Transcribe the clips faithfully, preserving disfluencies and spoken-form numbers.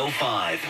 oh five.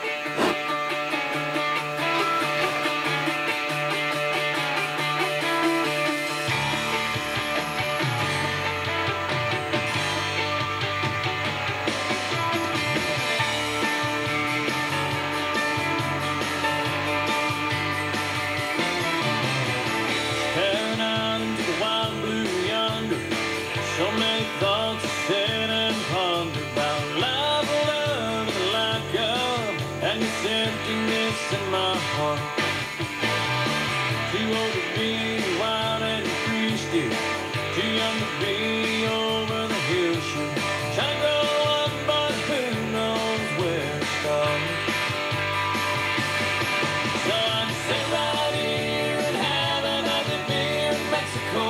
In my heart, too old to be wild and free still, too young to be over the hill shoot. Trying to grow up, but who knows where to start. So I'd sit right here and have another beer in Mexico,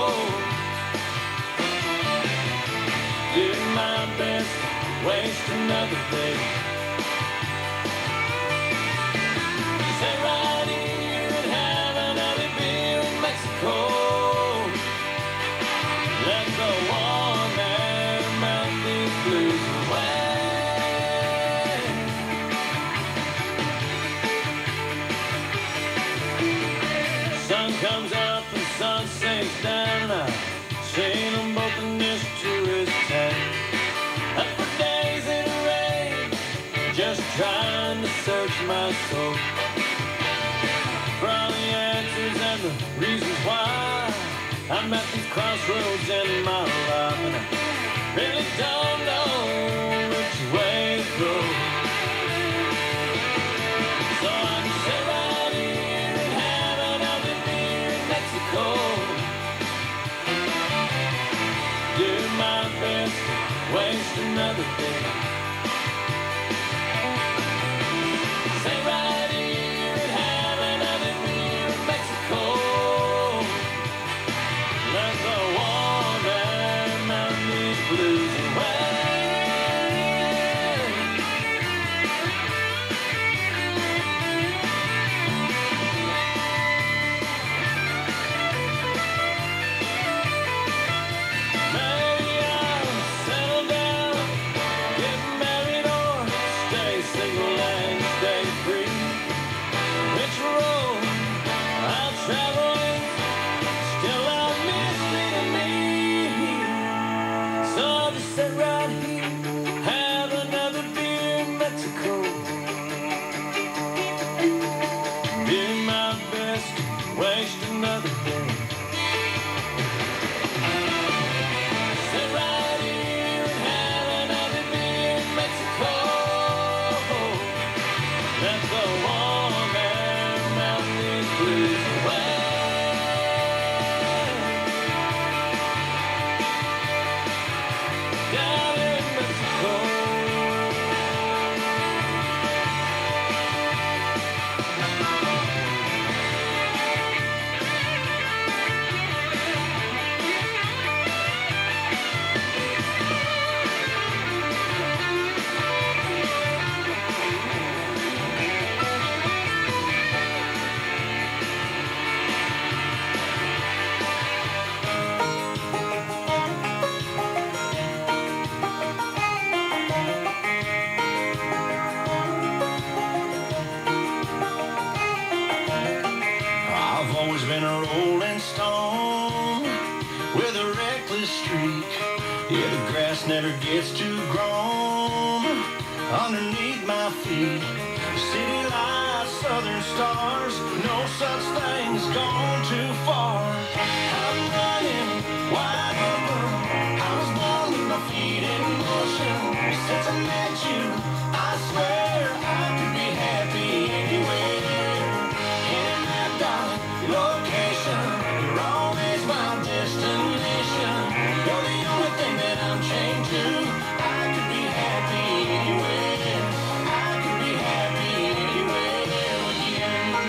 doing my best to waste another day. Right here and have another beer in Mexico. Let the warm air melt these blues away. Sun comes up and sun sinks down. I've seen them both in this tourist tank. Up for days in the rain, just trying to search my soul for all the answers and the reasons why I'm at these crossroads in my life, and I really don't know which way to go. So I can sit right here and have another beer in Mexico, do my best to waste another day. Stay right here and have another beer in Mexico. Let the warm air melt these blues away. Maybe I'll settle down, get married, or stay single and stay free. Which road I'll travel is still a mystery to me. So I'll just sit right here, have another beer in Mexico, do my best to waste another day. Sit right here and have another beer in Mexico. Let the warm air melt these blues away. Down in Mexico. I've always been a rolling stone with a reckless streak. Yeah, the grass never gets too grown underneath my feet. City lights, southern stars, no such thing's gone too far. I'm running wide open. I was born with my feet in motion. Since I met you, I swear I could be happy anywhere. In that dark location, you're always my destination. You're the only thing that I'm chained to. I could be happy anywhere. I could be happy anywhere with you.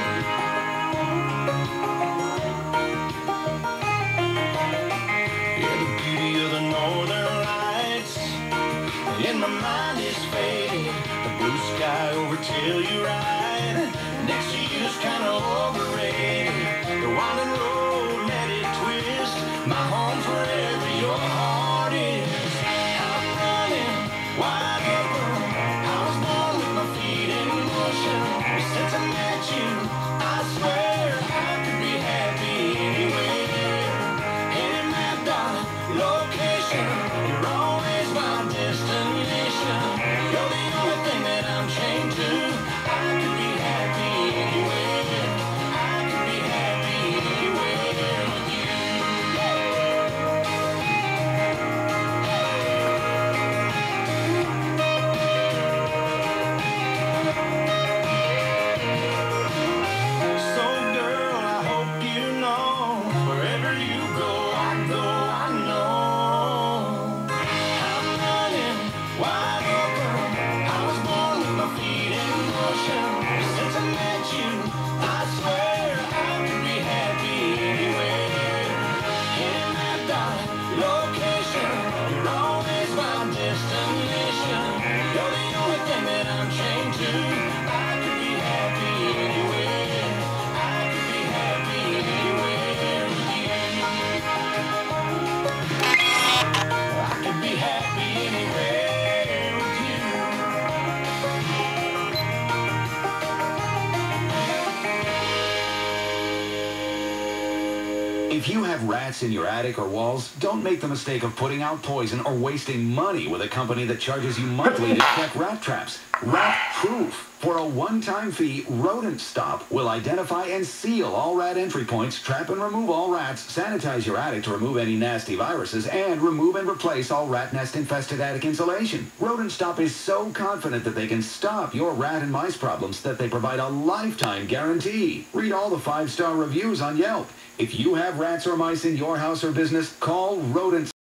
Yeah, the beauty of the northern lights in my mind is fading. The blue sky over Telluride next to you is kind of overrated. The winding road, let it twist. My home's wherever your heart is. I'm running wide open. I was born with my feet If you have rats in your attic or walls, don't make the mistake of putting out poison or wasting money with a company that charges you monthly to check rat traps. Rat Proof. For a one-time fee, Rodent Stop will identify and seal all rat entry points, trap and remove all rats, sanitize your attic to remove any nasty viruses, and remove and replace all rat nest-infested attic insulation. Rodent Stop is so confident that they can stop your rat and mice problems that they provide a lifetime guarantee. Read all the five-star reviews on Yelp. If you have rats or mice in your house or business, call Rodent Stop.